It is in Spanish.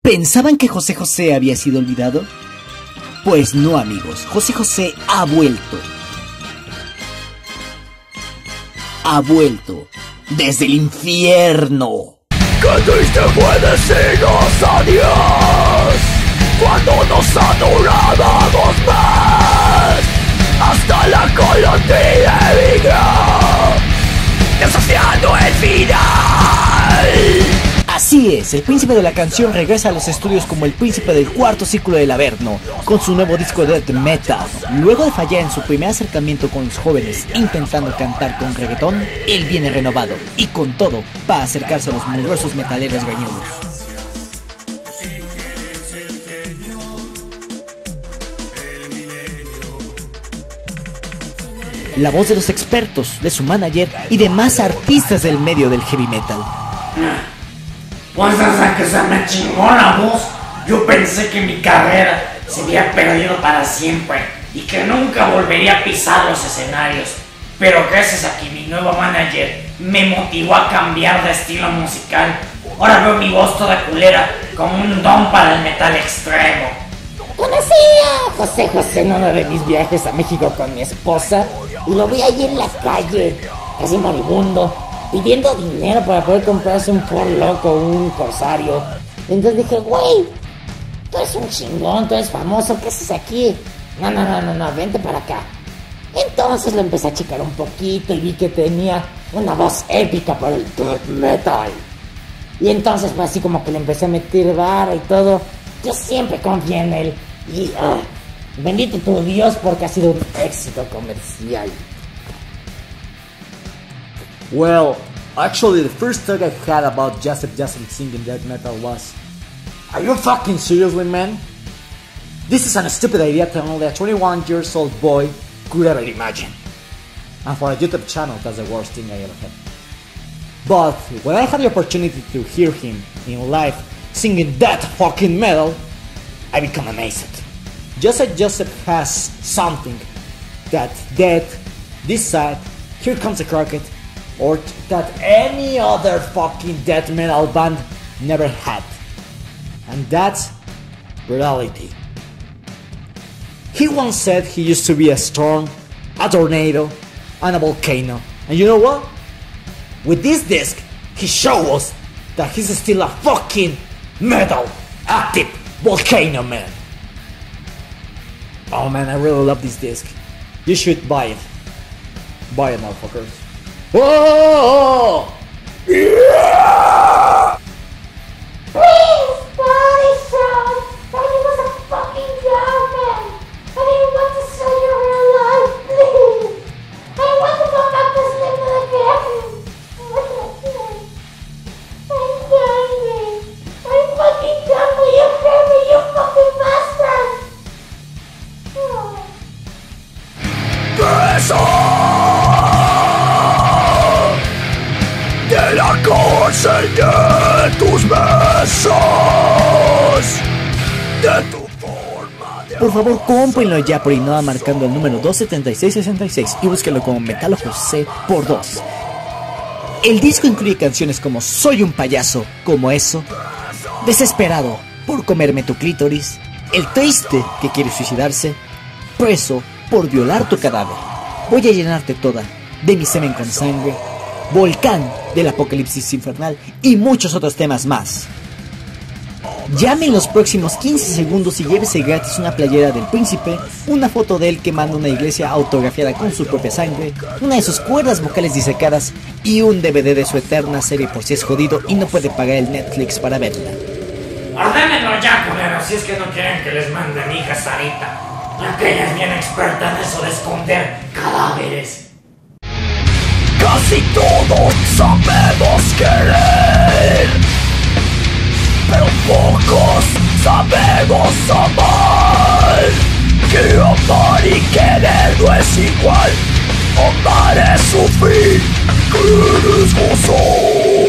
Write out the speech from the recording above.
¿Pensaban que José José había sido olvidado? Pues no, amigos, José José ha vuelto. Ha vuelto desde el infierno. ¡Qué triste fue decirnos adiós cuando nos adorábamos más! Hasta la colonia emigró, desafiando el final. Así es, el príncipe de la canción regresa a los estudios como el príncipe del cuarto círculo del Averno, con su nuevo disco de death metal. Luego de fallar en su primer acercamiento con los jóvenes intentando cantar con reggaetón, él viene renovado y con todo para acercarse a los mugrosos metaleros gañudos. La voz de los expertos, de su manager y de más artistas del medio del heavy metal. Pues desde que se me chingó la voz, yo pensé que mi carrera se había perdido para siempre y que nunca volvería a pisar los escenarios. Pero gracias a que mi nuevo manager me motivó a cambiar de estilo musical, ahora veo mi voz toda culera como un don para el metal extremo. Conocí a José José en uno de mis viajes a México con mi esposa y lo vi allí en la calle, casi moribundo, pidiendo dinero para poder comprarse un Ford Loco, un Corsario. Entonces dije, güey, tú eres un chingón, tú eres famoso, ¿qué haces aquí? No, vente para acá. Entonces lo empecé a checar un poquito y vi que tenía una voz épica para el death metal. Y entonces fue así como que le empecé a meter vara y todo. Yo siempre confié en él y bendito tu Dios porque ha sido un éxito comercial. Well, actually the first thought I had about Joseph singing death metal was, are you fucking seriously, man? This is a stupid idea that only a 21 years old boy could ever imagine. And for a YouTube channel, that's the worst thing I ever had. But when I had the opportunity to hear him in live singing that fucking metal, I become amazed. Joseph has something that this side, Here Comes the Crockett, or that any other fucking death metal band never had. And that's reality. He once said he used to be a storm, a tornado, and a volcano. And you know what? With this disc, he shows us that he's still a fucking metal, active volcano man. Oh man, I really love this disc. You should buy it. Buy it, motherfuckers. Whoa! Yeah! Please, Wally Sean, that he was a fucking young man. I didn't want to see you real life, please. I want to go back to sleep again. I'm dying. I'm fucking done with you, Harry, you fucking bastard. Presa de la cárcel de tus besos, de tu forma de Por favor, cómprenlo ya por Innova marcando el número 27666 y búsquenlo como Metal José por 2. El disco incluye canciones como Soy un payaso, como eso, Desesperado por comerme tu clítoris, El triste que quiere suicidarse, Preso por violar tu cadáver, Voy a llenarte toda de mi semen con sangre, Volcán del apocalipsis infernal y muchos otros temas más. Llame en los próximos 15 segundos y llévese gratis una playera del príncipe, una foto de él quemando una iglesia autografiada con su propia sangre, una de sus cuerdas vocales disecadas y un DVD de su eterna serie por si es jodido y no puede pagar el Netflix para verla. Ordénenlo ya, culeros, si es que no quieren que les mande a mi hija Sarita, ya que ella es bien experta en eso de esconder cadáveres. Casi todos sabemos querer, pero pocos sabemos amar. Que amar y querer no es igual. Amar es sufrir, querer es gozar.